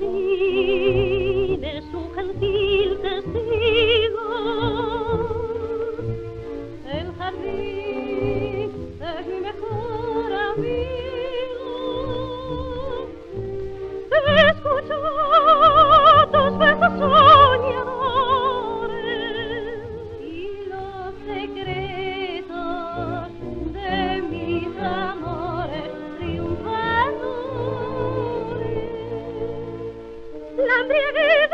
fin es su gentil testigo. El jardín es mi mejor amigo. Escucho tus besos soñadores y los secretos de mis amores triunfadores. La embriaguez